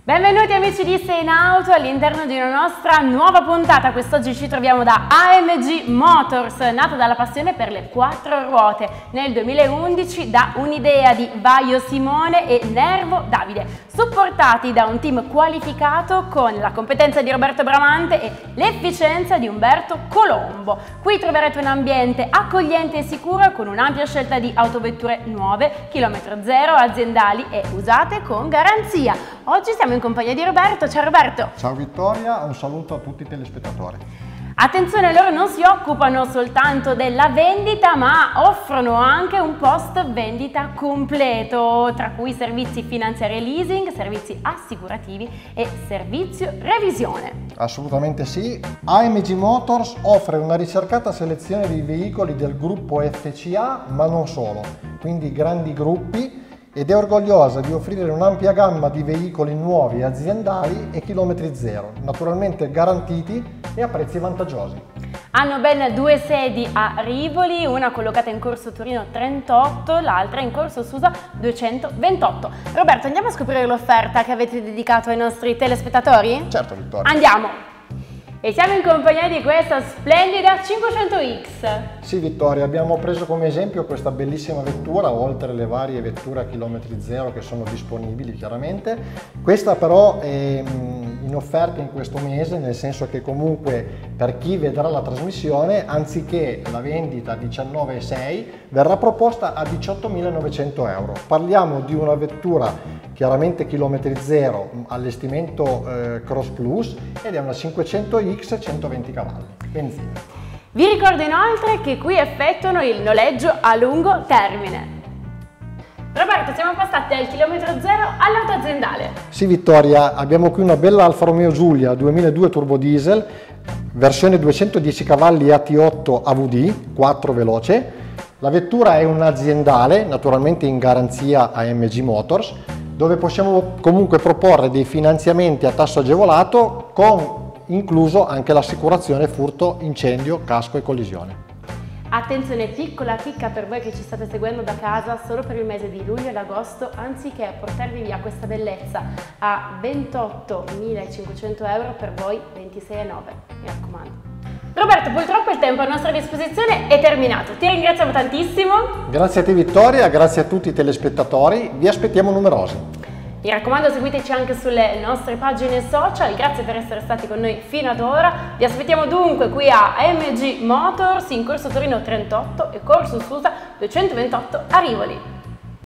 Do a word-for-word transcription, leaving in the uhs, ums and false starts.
Benvenuti amici di Sei in Auto all'interno di una nostra nuova puntata. Quest'oggi ci troviamo da A M G Motors, nata dalla passione per le quattro ruote nel duemilaundici da un'idea di Vaio Simone e Nervo Davide, supportati da un team qualificato con la competenza di Roberto Bramante e l'efficienza di Umberto Colombo. Qui troverete un ambiente accogliente e sicuro con un'ampia scelta di autovetture nuove, chilometro zero, aziendali e usate con garanzia. Oggi siamo in compagnia di Roberto. Ciao Roberto! Ciao Vittoria, un saluto a tutti i telespettatori. Attenzione, loro non si occupano soltanto della vendita, ma offrono anche un post vendita completo, tra cui servizi finanziari e leasing, servizi assicurativi e servizio revisione. Assolutamente sì. A M G Motors offre una ricercata selezione di veicoli del gruppo F C A, ma non solo, quindi grandi gruppi, ed è orgogliosa di offrire un'ampia gamma di veicoli nuovi aziendali e chilometri zero, naturalmente garantiti e a prezzi vantaggiosi. Hanno ben due sedi a Rivoli, una collocata in corso Torino trentotto, l'altra in corso Susa duecentoventotto. Roberto, andiamo a scoprire l'offerta che avete dedicato ai nostri telespettatori? Certo Vittoria. Andiamo! E siamo in compagnia di questa splendida cinquecento X. Sì Vittoria, abbiamo preso come esempio questa bellissima vettura, oltre le varie vetture a chilometri zero che sono disponibili chiaramente. Questa però è in offerta in questo mese, nel senso che comunque per chi vedrà la trasmissione, anziché la vendita a diciannove virgola sei, verrà proposta a diciottomilanovecento euro. Parliamo di una vettura chiaramente chilometri zero, allestimento eh, Cross Plus, ed è una cinquecento X centoventi cavalli, benzina. Vi ricordo inoltre che qui effettuano il noleggio a lungo termine. Roberto, siamo passati dal chilometro zero all'auto aziendale. Sì Vittoria, abbiamo qui una bella Alfa Romeo Giulia duemiladue turbo diesel, versione duecentodieci cavalli A T otto A V D, quattro veloce. La vettura è un'aziendale, naturalmente in garanzia a A M G Motors, dove possiamo comunque proporre dei finanziamenti a tasso agevolato con incluso anche l'assicurazione furto, incendio, casco e collisione. Attenzione, piccola chicca per voi che ci state seguendo da casa, solo per il mese di luglio ed agosto, anziché portarvi via questa bellezza a ventottomilacinquecento euro, per voi ventisei virgola nove, mi raccomando. Roberto, purtroppo il tempo a nostra disposizione è terminato, ti ringraziamo tantissimo. Grazie a te Vittoria, grazie a tutti i telespettatori, vi aspettiamo numerosi. Mi raccomando, seguiteci anche sulle nostre pagine social, grazie per essere stati con noi fino ad ora. Vi aspettiamo dunque qui a A M G Motors in corso Torino trentotto e corso Susa duecentoventotto a Rivoli.